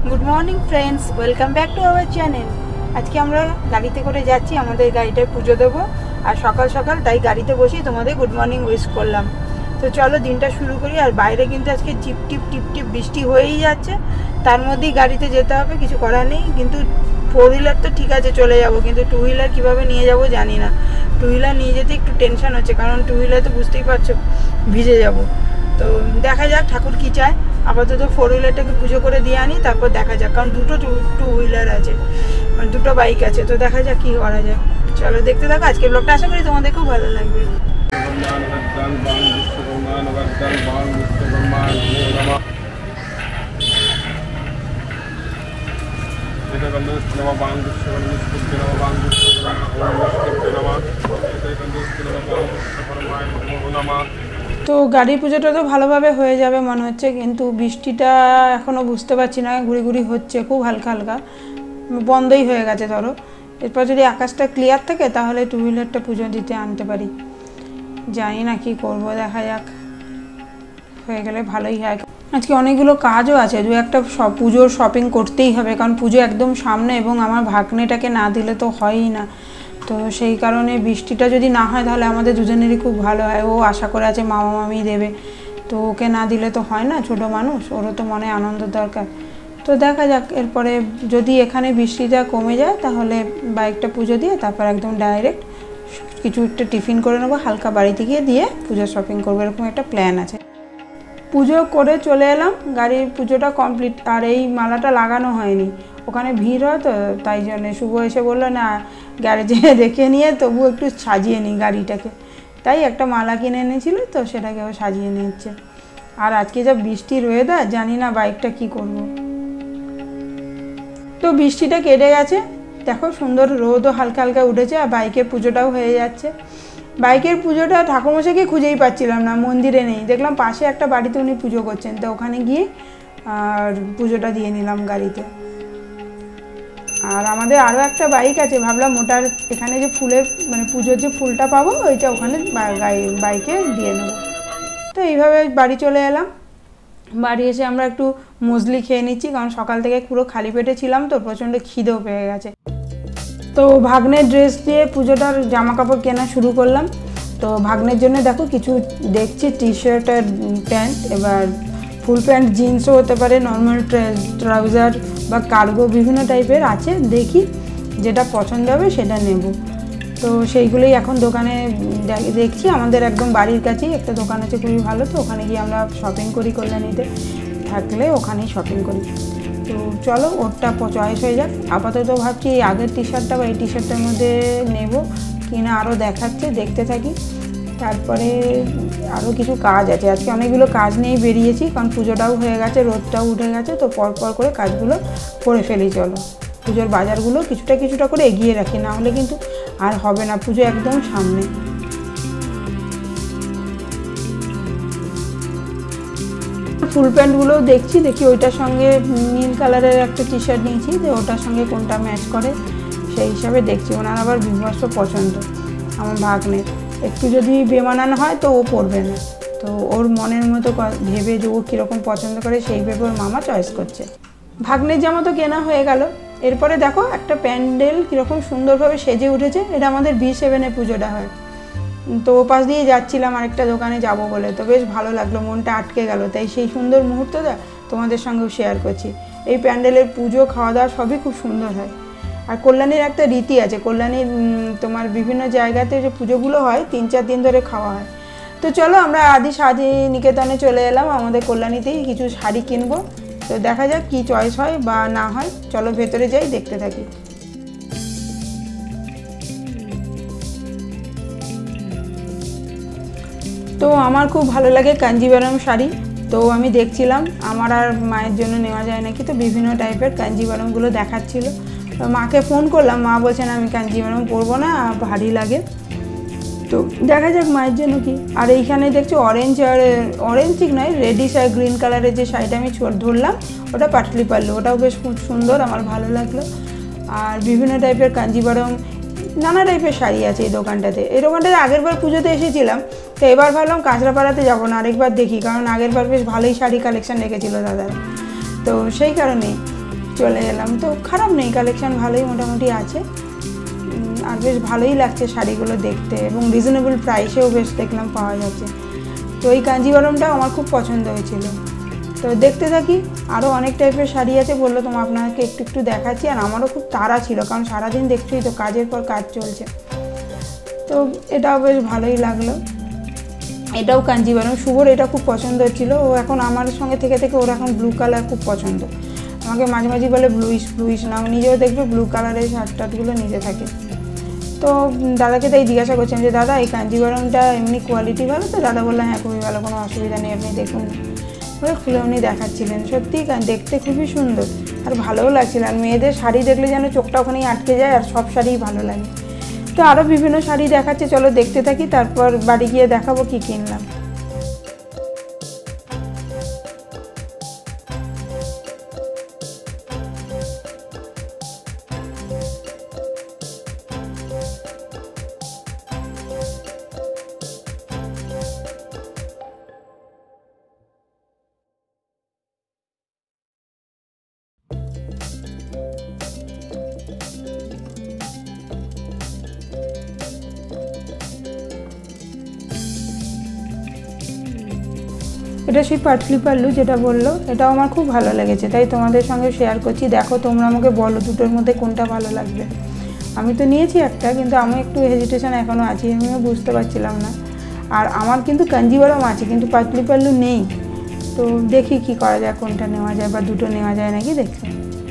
Good morning friends, welcome back to our channel. आज के আমরা গাড়িতে করে যাচ্ছি, আমাদের গাড়িটায় পুজো দেব। আর সকাল সকাল তাই গাড়িতে বসেই তোমাদের গুড মর্নিং উইশ করলাম। তো চলো দিনটা শুরু করি। আর বাইরে কিন্তু আজকে টিপ টিপ টিপ টিপ বৃষ্টি হয়েই যাচ্ছে, তার মধ্যেই গাড়িতে যেতে হবে, কিছু করার নেই। কিন্তু ফোর হুইলার তো ঠিক আছে চলে যাব, কিন্তু টু হুইলার কীভাবে নিয়ে যাব জানি না। টু হুইলার নিয়ে যেতে একটু টেনশন হচ্ছে, কারণ টু হুইলার তো বুঝতেই পারছো ভিজে যাব। তো দেখা যাক ঠাকুর কী চায়। আপাতত ফোর হুইলারটাকে পুজো করে দিয়ে আনি, তারপর দেখা যাক, কারণ দুটো টু হুইলার আছে, মানে দুটো বাইক আছে। তো দেখা যাক কী করা যায়। চলো দেখতে থাকো আজকে ব্লগটা, আশা করি তোমাদের খুব ভালো লাগবে। তো গাড়ি পুজোটা তো ভালোভাবে হয়ে যাবে মনে হচ্ছে, কিন্তু বৃষ্টিটা এখনও বুঝতে পারছি না, ঘুরি ঘুরি হচ্ছে খুব হালকা হালকা, বন্ধই হয়ে গেছে। ধরো এরপর যদি আকাশটা ক্লিয়ার থাকে তাহলে টু হুইলারটা পুজো দিতে আনতে পারি। জানি না কি করব, দেখা যাক, হয়ে গেলে ভালোই হয়। আজকে অনেকগুলো কাজও আছে, দু একটা পুজোর শপিং করতেই হবে, কারণ পুজো একদম সামনে এবং আমার ভাগ্নেটাকে না দিলে তো হয়ই না। তো সেই কারণে বৃষ্টিটা যদি না হয় তাহলে আমাদের দুজনেরই খুব ভালো হয়। ও আশা করে আছে মামা মামি দেবে, তো ওকে না দিলে তো হয় না, ছোট মানুষ, ওরও তো মনে আনন্দ দরকার। তো দেখা যাক, এরপরে যদি এখানে বৃষ্টিটা কমে যায় তাহলে বাইকটা পুজো দিয়ে তারপর একদম ডাইরেক্ট কিছু একটা টিফিন করে নেবো, হালকা বাড়িতে গিয়ে দিয়ে পুজোর শপিং করবো, এরকম একটা প্ল্যান আছে। পুজো করে চলে এলাম, গাড়ির পুজোটা কমপ্লিট। আর এই মালাটা লাগানো হয়নি, ওখানে ভিড় হয় তো তাই জন্যে। শুভ এসে বললো না গ্যারেজে দেখে নিয়ে তবু একটু সাজিয়ে নিই গাড়িটাকে, তাই একটা মালা কিনে এনেছিল, তো সেটাকে ও সাজিয়ে নিচ্ছে। আর আজকে যা বৃষ্টির ওয়েদার, জানি না বাইকটা কি করব। তো বৃষ্টিটা কেটে গেছে, দেখো সুন্দর রোদও হালকা হালকা উঠেছে, আর বাইকের পুজোটাও হয়ে যাচ্ছে। বাইকের পুজোটা ঠাকুরমশাইকে খুঁজেই পাচ্ছিলাম না, মন্দিরে নেই, দেখলাম পাশে একটা বাড়িতে উনি পুজো করছেন, তো ওখানে গিয়ে আর পুজোটা দিয়ে নিলাম গাড়িতে। আর আমাদের আরও একটা বাইক আছে, ভাবলাম ওটার এখানে যে ফুলের মানে পুজোর যে ফুলটা পাবো ওইটা ওখানে বাইকে দিয়ে নেব। তো এইভাবে বাড়ি চলে এলাম। বাড়ি এসে আমরা একটু মুসলি খেয়ে নিচ্ছি, কারণ সকাল থেকে পুরো খালি পেটে ছিলাম, তো প্রচণ্ড খিদেও পেয়ে গেছে। তো ভাগ্নের ড্রেস দিয়ে পুজোটার জামা কাপড় কেনা শুরু করলাম। তো ভাগ্নের জন্য দেখো কিছু দেখছি, টি শার্ট আর প্যান্ট, এবার ফুল প্যান্ট জিন্সও হতে পারে, নর্মাল ট্রাউজার বা কার্গো বিভিন্ন টাইপের আছে, দেখি যেটা পছন্দ হবে সেটা নেব। তো সেইগুলোই এখন দোকানে দেখছি। আমাদের একদম বাড়ির কাছেই একটা দোকান আছে খুবই ভালো, তো ওখানে গিয়ে আমরা শপিং করি, কল্যাণীতে থাকলে ওখানেই শপিং করি। তো চলো ওরটা চয়েস হয়ে যাক। আপাতত ভাবছি এই আগের টি শার্টটা বা এই টি শার্টটার মধ্যে নেব কিনা, আরও দেখাচ্ছে, দেখতে থাকি। তারপরে আরও কিছু কাজ আছে, আজকে অনেকগুলো কাজ নিয়েই বেরিয়েছি, কারণ পুজোটাও হয়ে গেছে, রোদটাও উঠে গেছে, তো পরপর করে কাজগুলো করে ফেলি। চলো পুজোর বাজারগুলো কিছুটা কিছুটা করে এগিয়ে রাখি, না হলে কিন্তু আর হবে না, পুজো একদম সামনে। ফুল প্যান্টগুলোও দেখছি, দেখি ওইটার সঙ্গে নীল কালারের একটা টি শার্ট নিয়েছি, যে ওটার সঙ্গে কোনটা ম্যাচ করে সেই হিসাবে দেখছি। ওনার আবার বিভৎস পছন্দ, আমার ভাগ্নের। একটু যদি বেমানান হয় তো ও পরবে না, তো ওর মনের মতো ভেবে যে ও কীরকম পছন্দ করে সেই ভেবে ওর মামা চয়েস করছে। ভাগ্নের জামা তো কেনা হয়ে গেল। এরপরে দেখো একটা প্যান্ডেল কীরকম সুন্দরভাবে সেজে উঠেছে, এটা আমাদের B7-এ পুজোটা হয়। তো ও পাশ দিয়ে যাচ্ছিলাম আরেকটা দোকানে যাব বলে, তো বেশ ভালো লাগলো, মনটা আটকে গেল, তাই সেই সুন্দর মুহূর্তটা তোমাদের সঙ্গেও শেয়ার করছি। এই প্যান্ডেলের পুজো খাওয়া দাওয়া সবই খুব সুন্দর হয়। আর কল্যাণীর একটা রীতি আছে, কল্যাণীর তোমার বিভিন্ন জায়গাতে যে পুজোগুলো হয় 3-4 দিন ধরে খাওয়া হয়। তো চলো আমরা আদি শাড়ি নিকেতনে চলে এলাম, আমাদের কল্যাণীতেই কিছু শাড়ি কিনবো। তো দেখা যাক কি চয়েস হয় বা না হয়, চলো ভেতরে যাই, দেখতে থাকি। তো আমার খুব ভালো লাগে কাঞ্জিভারম শাড়ি, তো আমি দেখছিলাম আমার আর মায়ের জন্য নেওয়া যায় নাকি, তো বিভিন্ন টাইপের কাঞ্জিভারমগুলো দেখাচ্ছিল। মাকে ফোন করলাম, মা বলছেন আমি কাঞ্জিভারম পরবো না, ভারী লাগে। তো দেখা যাক মায়ের জন্য কি। আর এইখানে দেখছি অরেঞ্জ ঠিক নয়, রেডিশ আর গ্রিন কালারের যে শাড়িটা আমি ধরলাম ওটা পাটলি পাল্লু, ওটাও বেশ খুব সুন্দর, আমার ভালো লাগলো। আর বিভিন্ন টাইপের কাঞ্জিভারম নানা টাইপের শাড়ি আছে এই দোকানটাতে। এই দোকানটাতে আগেরবার পুজোতে এসেছিলাম, তো এবার ভাবলাম কাঁচরাপাড়াতে যাবো না, আরেকবার দেখি, কারণ আগেরবার বেশ ভালোই শাড়ি কালেকশন রেখেছিল দাদারা, তো সেই কারণেই। চলে এলাম। তো খারাপ নেই, কালেকশান ভালোই মোটামুটি আছে, আর বেশ ভালোই লাগছে শাড়িগুলো দেখতে, এবং রিজনেবল প্রাইসেও বেশ দেখলাম পাওয়া যাচ্ছে। তো এই কাঞ্জিভারমটাও আমার খুব পছন্দ হয়েছিল। তো দেখতে থাকি, আরও অনেক টাইপের শাড়ি আছে, বললো তোমার আপনাকে একটু একটু দেখাচ্ছি। আর আমারও খুব তাড়া ছিল, কারণ সারাদিন দেখছোই তো, কাজের পর কাজ চলছে। তো এটাও বেশ ভালোই লাগলো। এটাও কাঞ্জিভারম, শুভর এটা খুব পছন্দ হচ্ছিলো। ও এখন আমার সঙ্গে থেকে থেকে ওর এখন ব্লু কালার খুব পছন্দ। আমাকে মাঝে মাঝে বলে ব্লুইশ না, নিজেও দেখবে ব্লু কালারের শার্ট টার্টগুলো নিতে থাকে। তো দাদাকে তাই জিজ্ঞাসা করছেন যে দাদা এই কাঞ্জিভারমটা এমনি কোয়ালিটি ভালো? তো দাদা বললেন হ্যাঁ খুবই ভালো, কোনো অসুবিধা নেই, আপনি দেখুন। বলে খুলে উনি দেখাচ্ছিলেন, সত্যি দেখতে খুবই সুন্দর আর ভালোও লাগছিল। আর মেয়েদের শাড়ি দেখলে যেন চোখটা ওখানেই আটকে যায়, আর সব শাড়িই ভালো লাগে। তো আরও বিভিন্ন শাড়ি দেখাচ্ছে, চলো দেখতে থাকি, তারপর বাড়ি গিয়ে দেখাবো কি কিনলাম। এটা সেই পাটলি পাল্লু যেটা বললো, এটাও আমার খুব ভালো লেগেছে, তাই তোমাদের সঙ্গে শেয়ার করছি। দেখো তোমরা আমাকে বলো দুটোর মধ্যে কোনটা ভালো লাগবে। আমি তো নিয়েছি একটা, কিন্তু আমি একটু হেজিটেশন এখনও আছি, আমিও বুঝতে পারছিলাম না। আর আমার কিন্তু কাঞ্জিভারম আছে, কিন্তু পাটলি পাল্লু নেই। তো দেখি কি করা যায়, কোনটা নেওয়া যায়, বা দুটো নেওয়া যায় নাকি দেখি।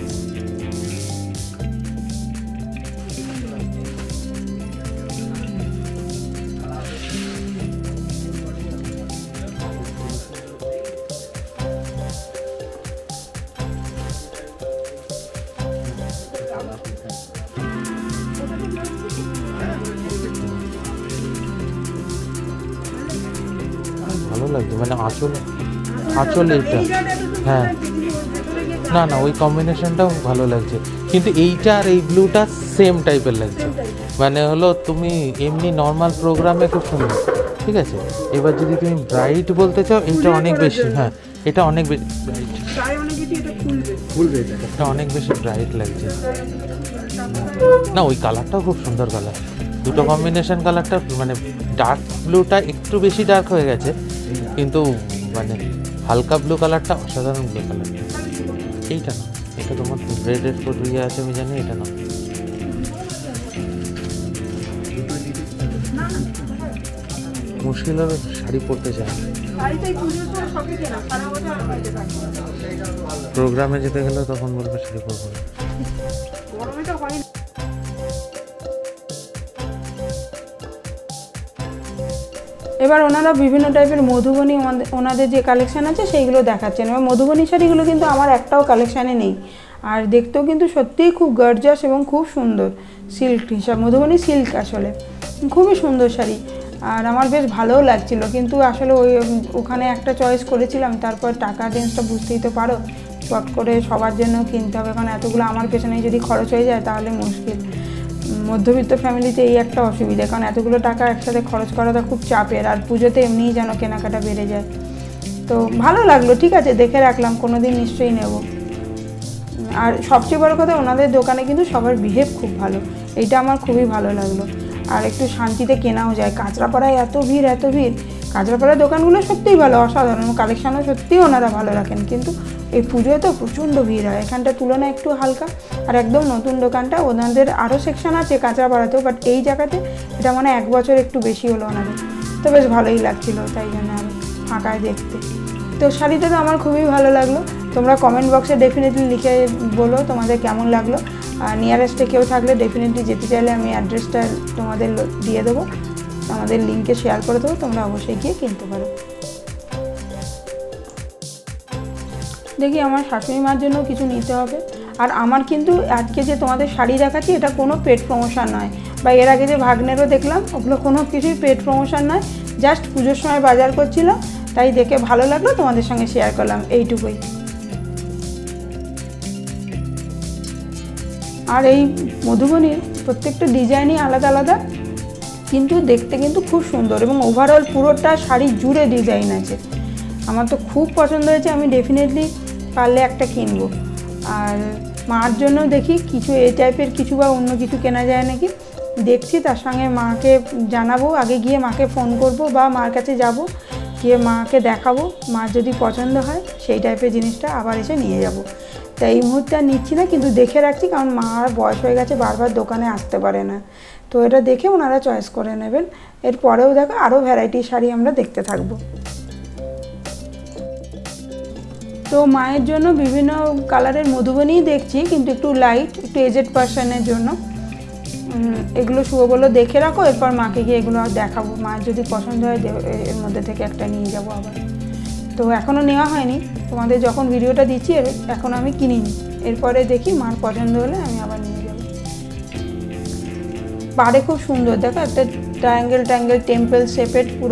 ভালো লাগছে, মানে আঁচল এইটা, হ্যাঁ না না ওই কম্বিনেশনটাও ভালো লাগছে, কিন্তু এইটা আর এই ব্লুটা সেম টাইপের লাগছে। মানে হলো তুমি এমনি নর্মাল প্রোগ্রামে খুব সুন্দর, ঠিক আছে। এবার যদি তুমি ব্রাইট বলতে চাও, এটা অনেক বেশি, হ্যাঁ এটা অনেক বেশি ব্রাইট, এটা অনেক বেশি ব্রাইট লাগছে। না ওই কালারটাও খুব সুন্দর কালার, দুটো কম্বিনেশন কালারটা, মানে ডার্ক ব্লুটা একটু বেশি ডার্ক হয়ে গেছে, কিন্তু মানে হালকা ব্লু কালারটা অসাধারণ ব্লু কালার। এইটা না, এটা তোমার রেডের ফোর ইয়ে আছে আমি জানি, এটা না। মুশকিল হবে শাড়ি পরতে চায়, প্রোগ্রামে যেতে গেলে তখন বলবে শাড়ি পরবো না। এবার ওনারা বিভিন্ন টাইপের মধুবনী ওনাদের যে কালেকশান আছে সেইগুলো দেখাচ্ছেন। এবার মধুবনী শাড়িগুলো কিন্তু আমার একটাও কালেকশানে নেই, আর দেখতেও কিন্তু সত্যিই খুব গর্জাস এবং খুব সুন্দর, সিল্ক হিসাব, মধুবনী সিল্ক আসলে খুবই সুন্দর শাড়ি। আর আমার বেশ ভালোও লাগছিল, কিন্তু আসলে ওখানে একটা চয়েস করেছিলাম, তারপর টাকা রেঞ্জটা বুঝতেই তো পারো, চট করে সবার জন্য কিনতে হবে, কারণ এতগুলো আমার পেছনেই যদি খরচ হয়ে যায় তাহলে মুশকিল। মধ্যবিত্ত ফ্যামিলিতে এই একটা অসুবিধা, কারণ এতগুলো টাকা একসাথে খরচ করাটা খুব চাপের, আর পুজোতে এমনিই যেন কেনাকাটা বেড়ে যায়। তো ভালো লাগলো, ঠিক আছে দেখে রাখলাম, কোনো দিন নিশ্চয়ই নেব। আর সবচেয়ে বড় কথা, ওনাদের দোকানে কিন্তু সবার বিহেভ খুব ভালো, এইটা আমার খুবই ভালো লাগলো। আর একটু শান্তিতে কেনাও যায়, কাঁচরাপাড়ায় এত ভিড়, কাঁচরাপাড়ার দোকানগুলো সত্যিই ভালো, অসাধারণ কালেকশানও সত্যিই ওনারা ভালো রাখেন, কিন্তু এই পুজোয় তো প্রচণ্ড ভিড় হয়, এখানটার তুলনায় একটু হালকা। আর একদম নতুন দোকানটা, ওনাদের আরও সেকশন আছে কাঁচরাপাড়াতেও, বাট এই জায়গাতে এটা মানে 1 বছর একটু বেশি হলো ওনাদের, তো বেশ ভালোই লাগছিলো, তাই জন্য আরও ফাঁকায় দেখতে। তো শাড়িটা তো আমার খুবই ভালো লাগলো। তোমরা কমেন্ট বক্সে ডেফিনেটলি লিখে বলো তোমাদের কেমন লাগলো। আর নিয়ারেস্টে কেউ থাকলে ডেফিনেটলি যেতে চাইলে আমি অ্যাড্রেসটা তোমাদের দিয়ে দেবো, আমাদের লিঙ্কে শেয়ার করে দেবো, তোমরা অবশ্যই গিয়ে কিনতে পারো। দেখি আমার শাশুড়ি মার জন্য কিছু নিতে হবে। আর আমার কিন্তু আজকে যে তোমাদের শাড়ি দেখাচ্ছি, এটা কোনো পেড প্রমোশন নয়, বা এর আগে যে ভাগ্নেরও দেখলাম, ওগুলো কোনো কিছুই পেড প্রমোশন নয়, জাস্ট পুজোর সময় বাজার করছিলাম, তাই দেখে ভালো লাগলো, তোমাদের সঙ্গে শেয়ার করলাম, এইটুকুই। আর এই মধুবনীর প্রত্যেকটা ডিজাইনই আলাদা আলাদা, কিন্তু দেখতে কিন্তু খুব সুন্দর, এবং ওভারঅল পুরোটা শাড়ি জুড়ে ডিজাইন আছে। আমার তো খুব পছন্দ হয়েছে, আমি ডেফিনেটলি পারলে একটা কিনবো। আর মার জন্য দেখি কিছু এই টাইপের কিছু বা অন্য কিছু কেনা যায় নাকি দেখছি, তার সঙ্গে মাকে জানাবো, আগে গিয়ে মাকে ফোন করব বা মার কাছে যাব, গিয়ে মাকে দেখাবো, মার যদি পছন্দ হয় সেই টাইপের জিনিসটা আবার এসে নিয়ে যাব। তাই এই মুহূর্তে আর নিচ্ছি না, কিন্তু দেখে রাখছি, কারণ মার বয়স হয়ে গেছে, বারবার দোকানে আসতে পারে না। তো এটা দেখে ওনারা চয়েস করে নেবেন। এরপরেও দেখো আরও ভ্যারাইটি শাড়ি আমরা দেখতে থাকবো। তো মায়ের জন্য বিভিন্ন কালারের মধুবনীই দেখছি, কিন্তু একটু লাইট, একটু এজেড পার্সনের জন্য। এগুলো শুভ বললো দেখে রাখো, এরপর মাকে গিয়ে এগুলো দেখাবো, মায়ের যদি পছন্দ হয় এর মধ্যে থেকে একটা নিয়ে যাবো আবার। তো এখনও নেওয়া হয়নি, তোমাদের যখন ভিডিওটা দিচ্ছি এখন আমি কিনিনি, এরপরে দেখি মার পছন্দ হলে আমি আবার নিয়ে যাব। পাড়ে খুব সুন্দর দেখো, একটা ট্রায়াঙ্গেল টেম্পল শেপেড পুরো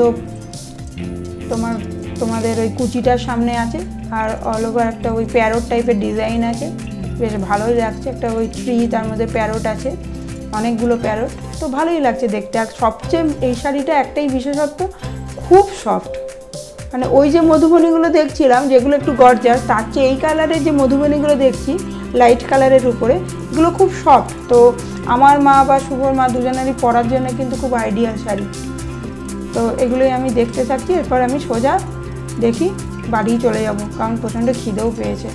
তোমাদের ওই কুচিটার সামনে আছে, আর অল ওভার একটা ওই প্যারোট টাইপের ডিজাইন আছে, বেশ ভালোই লাগছে। একটা ওই ট্রি, তার মধ্যে প্যারোট আছে, অনেকগুলো প্যারোট, তো ভালোই লাগছে দেখতে। আর সবচেয়ে এই শাড়িটা একটাই বিশেষত্ব, খুব সফট। মানে ওই যে মধুবনীগুলো দেখছিলাম যেগুলো একটু গর্জাস, তার চেয়ে এই কালারের যে মধুবনীগুলো দেখছি লাইট কালারের উপরে, এগুলো খুব সফট। তো আমার মা বা শুভর মা দুজনেরই পরার জন্য কিন্তু খুব আইডিয়াল শাড়ি। তো এগুলোই আমি দেখতে থাকছি, এরপর আমি সোজা দেখি বাড়ি চলে যাব, কারণ প্রচণ্ড খিদেও পেয়েছে।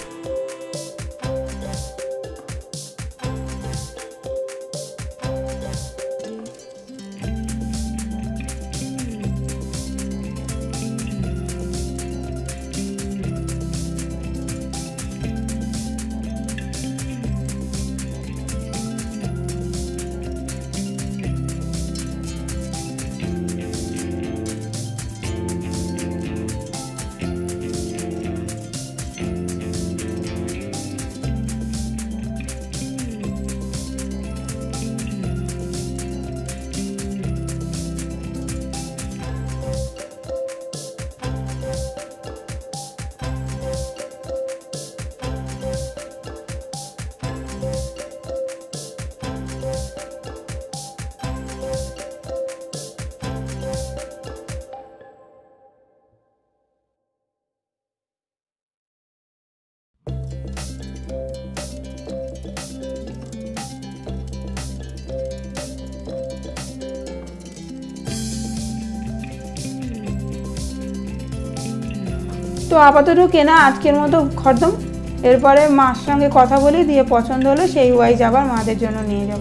তো আপাতত কেনা আজকের মতো খতম। এরপরে মার সঙ্গে কথা বলি, দিয়ে পছন্দ হলে সেই ওয়াইজ আবার মাদের জন্য নিয়ে যাব।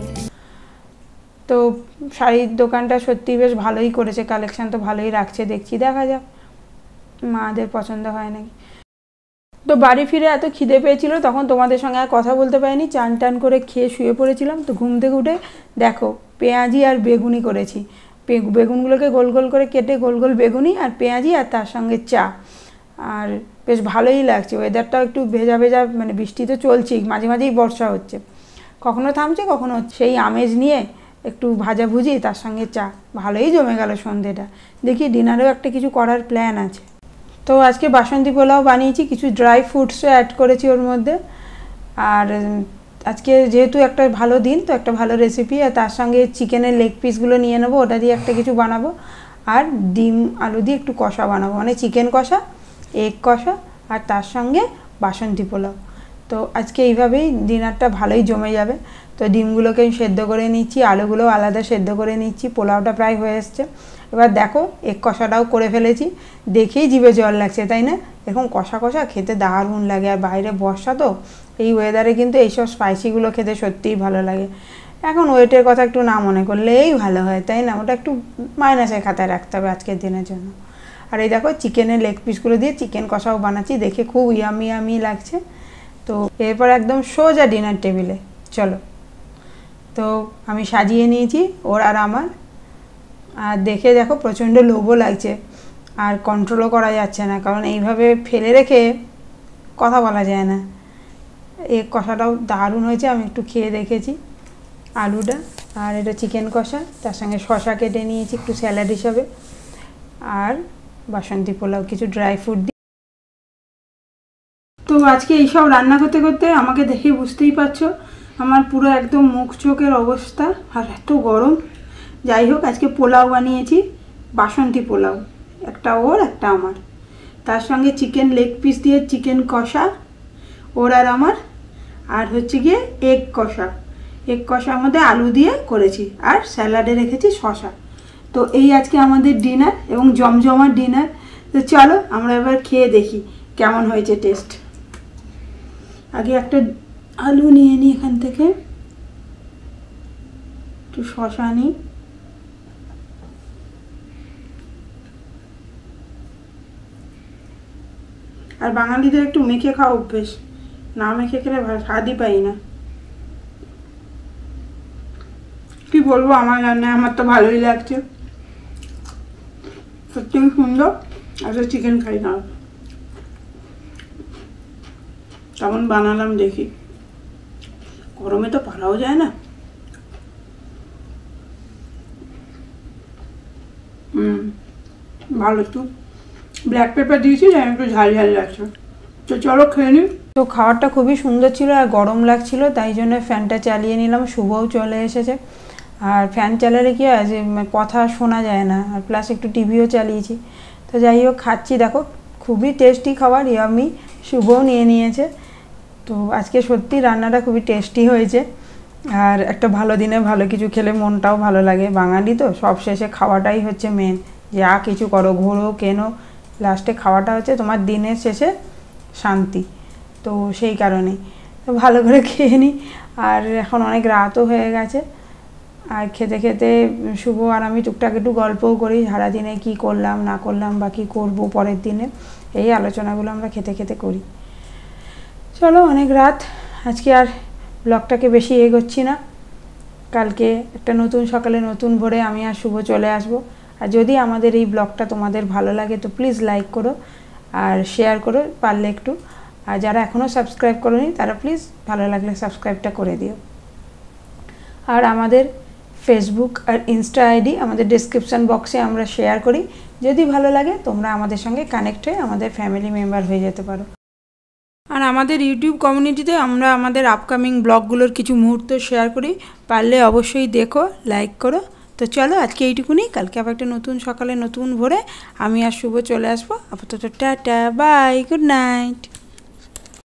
তো শাড়ির দোকানটা সত্যি বেশ ভালোই করেছে, কালেকশান তো ভালোই রাখছে দেখছি, দেখা যাক মাদের পছন্দ হয় নাকি। তো বাড়ি ফিরে এত খিদে পেয়েছিল, তখন তোমাদের সঙ্গে আর কথা বলতে পারিনি, চান টান করে খেয়ে শুয়ে পড়েছিলাম। তো ঘুম থেকে উঠে দেখো পেঁয়াজি আর বেগুনি করেছি। বেগুনগুলোকে গোল গোল করে কেটে গোল গোল বেগুনি আর পেঁয়াজি, আর তার সঙ্গে চা। আর বেশ ভালোই লাগছে, ওয়েদারটাও একটু ভেজা ভেজা, মানে বৃষ্টি তো চলছেই, মাঝে মাঝেই বর্ষা হচ্ছে, কখনো থামছে কখনো সেই আমেজ নিয়ে একটু ভাজাভুজি, তার সঙ্গে চা, ভালোই জমে গেল সন্ধেটা। দেখি ডিনারেও একটা কিছু করার প্ল্যান আছে। তো আজকে বাসন্তী পোলাও বানিয়েছি, কিছু ড্রাই ফ্রুটসও অ্যাড করেছি ওর মধ্যে। আর আজকে যেহেতু একটা ভালো দিন, তো একটা ভালো রেসিপি, আর তার সঙ্গে চিকেনের লেগ পিসগুলো নিয়ে নেবো, ওটা দিয়ে একটা কিছু বানাবো। আর ডিম আলু দিয়ে একটু কষা বানাবো, মানে চিকেন কষা, এগ কষা, আর তার সঙ্গে বাসন্তী পোলাও। তো আজকে এইভাবেই ডিনারটা ভালোই জমে যাবে। তো ডিমগুলোকে আমি সেদ্ধ করে নিচ্ছি, আলুগুলোও আলাদা সেদ্ধ করে নিচ্ছি, পোলাওটা প্রায় হয়ে এসছে। এবার দেখো এগ কষাটাও করে ফেলেছি, দেখেই জিভে জল লাগছে, তাই না? এরকম কষা কষা খেতে দারুণ লাগে। আর বাইরে বর্ষা, তো এই ওয়েদারে কিন্তু এইসব স্পাইসিগুলো খেতে সত্যিই ভালো লাগে। এখন ওয়েটের কথা একটু না মনে করলেই ভালো হয়, তাই না? ওটা একটু মাইনাসের খাতায় রাখতে হবে আজকের দিনের জন্য। আর এই দেখো চিকেনের লেগ পিসগুলো দিয়ে চিকেন কষাও বানাচ্ছি, দেখে খুব ইয়ামি ইয়ামি লাগছে। তো এরপর একদম সোজা ডিনার টেবিলে চলো। তো আমি সাজিয়ে নিয়েছি ওর আর আমার, আর দেখে দেখো প্রচণ্ড লোভও লাগছে, আর কন্ট্রোলও করা যাচ্ছে না, কারণ এইভাবে ফেলে রেখে কথা বলা যায় না। এই কষাটাও দারুণ হয়েছে, আমি একটু খেয়ে দেখেছি আলুটা। আর এটা চিকেন কষা, তার সঙ্গে শসা কেটে নিয়েছি একটু স্যালাড হিসাবে, আর বাসন্তী পোলাও কিছু ড্রাই ফ্রুট দিয়ে। তো আজকে এইসব রান্না করতে করতে আমাকে দেখে বুঝতেই পারছো আমার পুরো একদম মুখ চোখের অবস্থা, আর এত গরম। যাই হোক, আজকে পোলাও বানিয়েছি, বাসন্তী পোলাও, একটা ওর একটা আমার, তার সঙ্গে চিকেন লেগ পিস দিয়ে চিকেন কষা ওর আর আমার, আর হচ্ছে গিয়ে এগ কষার মধ্যে আলু দিয়ে করেছি, আর স্যালাডে রেখেছি শসা। তো এই আজকে আমাদের ডিনার এবং জমজমার ডিনার। তো চলো আমরা এবার খেয়ে দেখি কেমন হয়েছে টেস্ট। আগে একটা আলু নিয়ে নিই, এখান থেকে একটু শসা নিই। আর বাঙালিদের একটু মেখে খাওয়া অভ্যেস, না মেখে খেলে স্বাদই পাই না। কি বলবো, আমার রান্না আমার তো ভালোই লাগছে, সত্যি সুন্দর। আচ্ছা চিকেন খাই না, কেমন বানালাম দেখি। গরমে তো পারাও যায় না। ভালো, একটু ব্ল্যাক পেপার দিয়েছি, একটু ঝাল ঝাল লাগছে। তো চলো খেয়ে নিই। তো খাবারটা খুবই সুন্দর ছিল আর গরম লাগছিল, তাই জন্য ফ্যানটা চালিয়ে নিলাম। শুভও চলে এসেছে। আর ফ্যান চালালে কি হয় যে কথা শোনা যায় না, আর প্লাস একটু টিভিও চালিয়েছি। তো যাই হোক খাচ্ছি, দেখো খুবই টেস্টি খাবার, ইয়ামি। শুভও নিয়ে নিয়েছে। তো আজকে সত্যি রান্নাটা খুবই টেস্টি হয়েছে। আর একটা ভালো দিনে ভালো কিছু খেলে মনটাও ভালো লাগে। বাঙালি তো সব শেষে খাওয়াটাই হচ্ছে মেন। যা কিছু করো, ঘোরো কেনো, লাস্টে খাওয়াটা হচ্ছে তোমার দিনের শেষে শান্তি। তো সেই কারণেই তো ভালো করে খেয়ে নিই। আর এখন অনেক রাতও হয়ে গেছে। আর খেতে খেতে শুভ আর আমি টুকটাক একটু গল্পও করি, সারাদিনে কী করলাম না করলাম বা কী করবো পরের দিনে, এই আলোচনাগুলো আমরা খেতে খেতে করি। চলো অনেক রাত, আজকে আর ব্লগটাকে বেশি এগোচ্ছি না। কালকে একটা নতুন সকালে নতুন ভোরে আমি আর শুভ চলে আসব। আর যদি আমাদের এই ব্লগটা তোমাদের ভালো লাগে তো প্লিজ লাইক করো আর শেয়ার করো পারলে একটু। আর যারা এখনও সাবস্ক্রাইব করোনি তারা প্লিজ ভালো লাগলে সাবস্ক্রাইবটা করে দিও। আর আমাদের ফেসবুক আর ইনস্টা আইডি আমাদের ডেসক্রিপশান বক্সে আমরা শেয়ার করি। যদি ভালো লাগে তোমরা আমাদের সঙ্গে কানেক্ট হয়ে আমাদের ফ্যামিলি মেম্বার হয়ে যেতে পারো। আর আমাদের ইউটিউব কমিউনিটিতে আমরা আমাদের আপকামিং ব্লগগুলোর কিছু মুহূর্ত শেয়ার করি, পারলে অবশ্যই দেখো, লাইক করো। তো চলো আজকে এইটুকুনি, কালকে আবার একটা নতুন সকালে নতুন ভোরে আমি আর শুভ চলে আসবো। আপাতত টাটা, বাই, গুড নাইট।